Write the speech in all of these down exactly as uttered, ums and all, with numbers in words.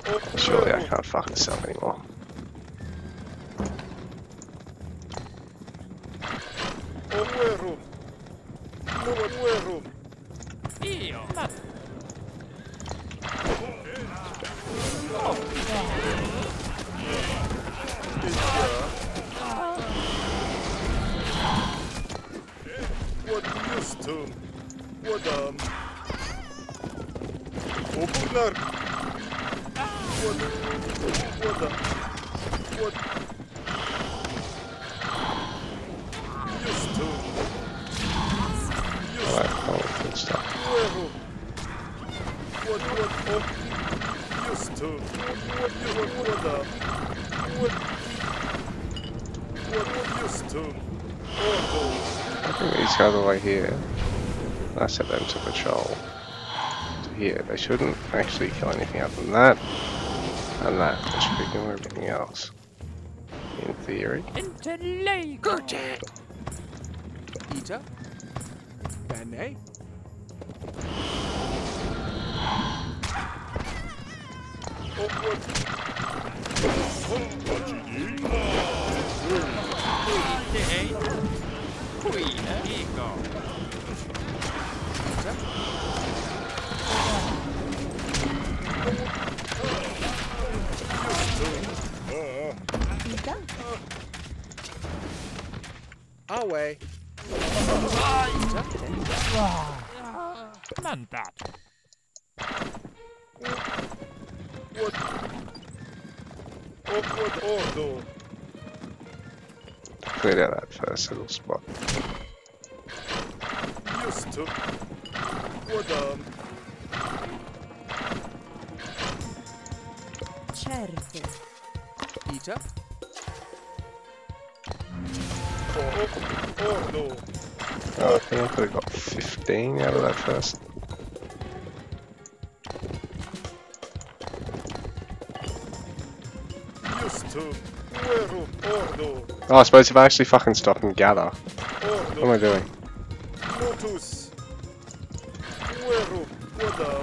Surely I can't fuck this up anymore. Alright, oh, good stuff. I think these guys are right here. I set them to patrol to here. They shouldn't actually kill anything other than that. And that. They should ignore everything else. In theory. Good. Ita. Bene. Away. Mandat. What? Awkward order. Cleared out that first little spot. Used to. What um? Certo. Ita. Ordo. Oh, I think I could have got fifteen out of that first. Used to. Ordo. Oh, I suppose if I actually fucking stop and gather. What am I doing? Lotus. Uero. What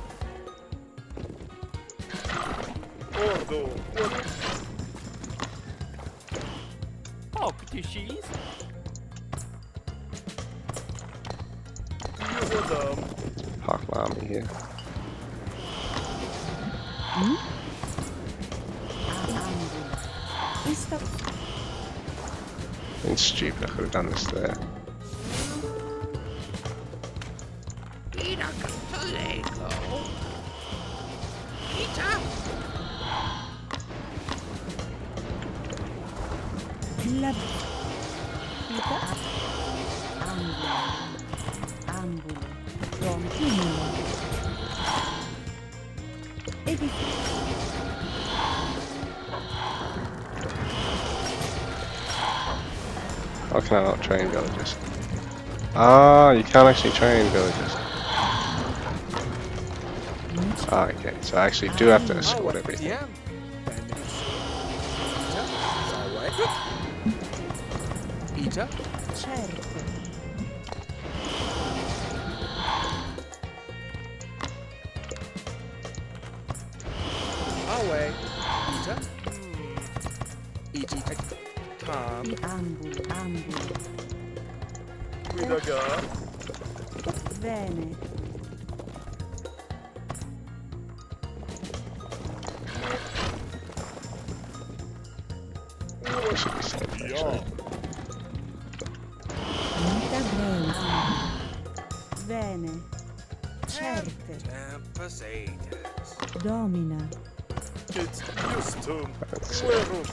Ordo. What? Oh, dishes. Park my army here. Hmm? Questa... It's stupid, I could have done this there. La... Ita... Angulo. Angulo. Continuo. Edificio. How can I not train villagers? Ah, you can't actually train villagers. Ah, okay, so I actually do have to escort everything. Yeah. Ita. Certo. Away. Ita. Iti. Tom. Angulo. Angulo. Guidaga. Bene. I should be safe, actually. Vita bene. Bene. Certe. Tempestatus. Domina. It's used to. Let's see. Uero.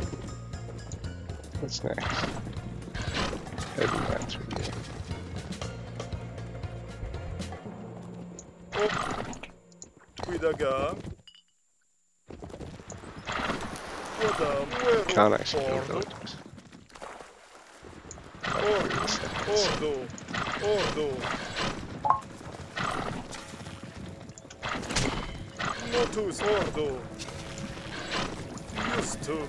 What's next? Heading down through here. Guidaga. Can't actually build villages. Ordo. Ordo. Ordo. Notus. Ordo. Used to.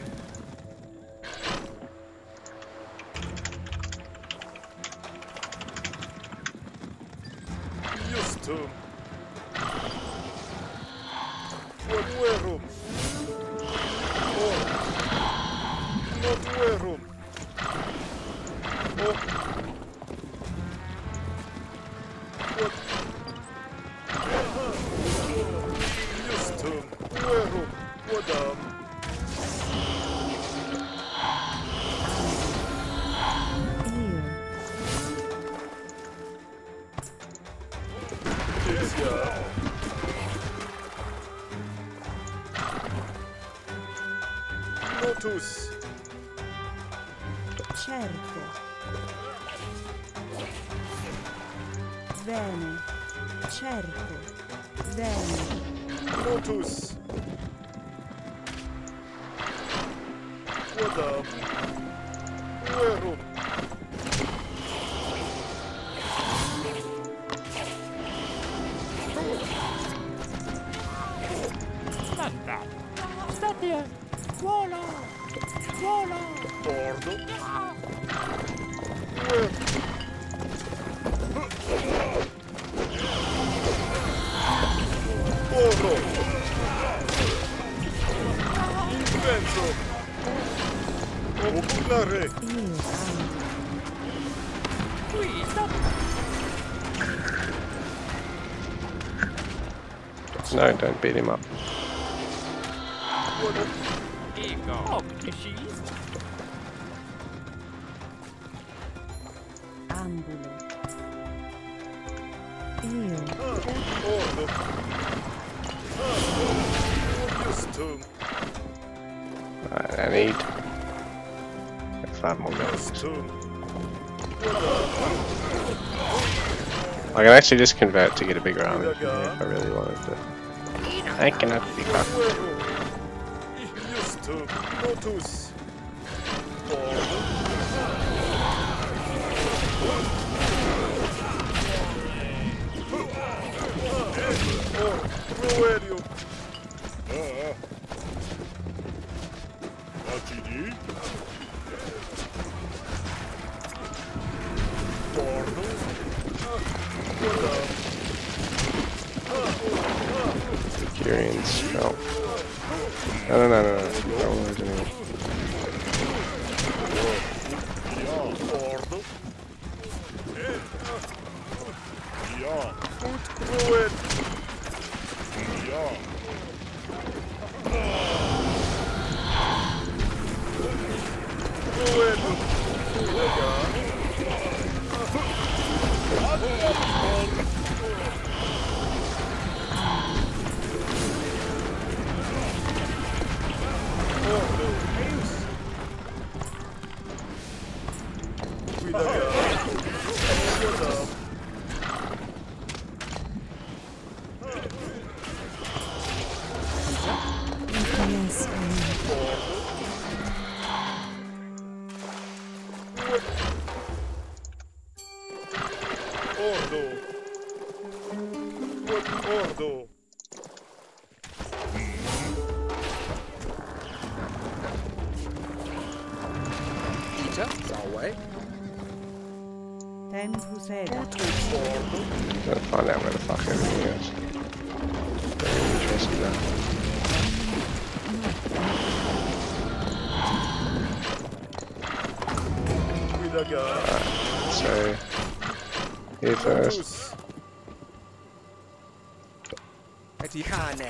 Used to. Notuerum. Oh. Notuerum. Oh. What? Justum. Verum. Quodam. Io. Titia. Notus. Certe. Bene. Certe. Bene. Notus. Quodam. Verum. Santa. State. Vola. Vola. Bordo. Verum. Oro. Invenso. Oculare. Io amo. Qui. State. No, don't beat him up. Ego. Oh, could you cheese? Ambulo. Io. Ordo. Justum. Alright, I need five more minutes. Justum. I can actually just convert to get a bigger army if I really wanted to. I cannot be cocked. Justum. Notus. Ordo. Or. Proelio. Atidi. Bordo. Curians. No. No, no, no, no, no. No one lose anyone. Bordo. Ut cruel. Cruel. Yes, amo. Ordo. Ordo. Tempus edat. Ordo. Gotta find out where the fuck everything is. Very interesting now. Quidaga. So, here first. Notus. ไอ้ที่ข้าแน่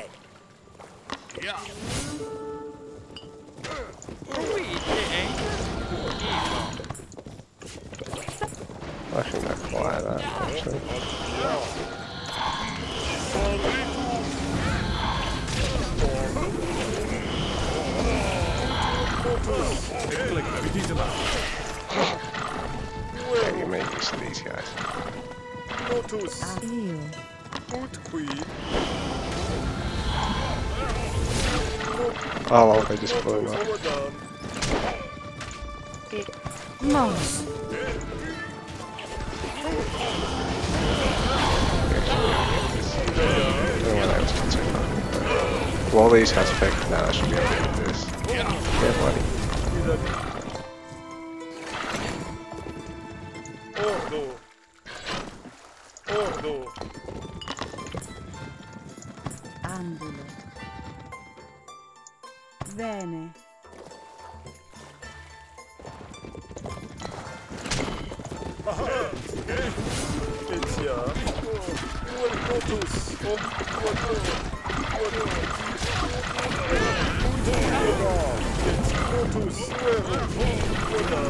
Qui. Eh. Ego. I think that's quite that actually. Maybe make use of these guys. Notus. Io. Ut qui. Oh well, they just blew him up. Quodam. Mos. I don't know what I was concerned about. Well, these has picked. Now I should be able to do this. Yeah, buddy. Ordo. Ordo. Ambulo. Vene. Etia. Uel totus. Om quadro. Quadro. Et totus. Uero. Quadra.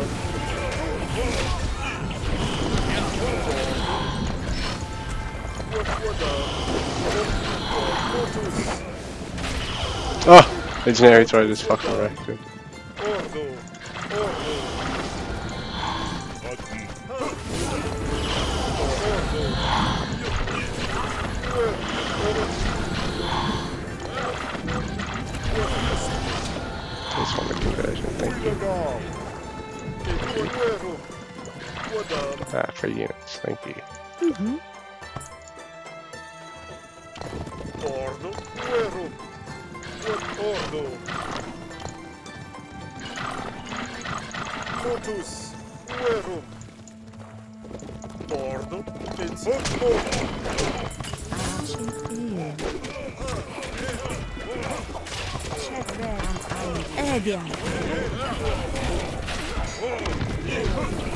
Oh! Legionary Droid just fucking wrecked him. Ordo. Ordo. Just want the conversion, thank you. Ah, for units, thank you. Mm-hmm. Ordo. Uero. Ordo. Totus. Uerum. Ordo. Et ordo. Archie Ian. Chedver and Edian.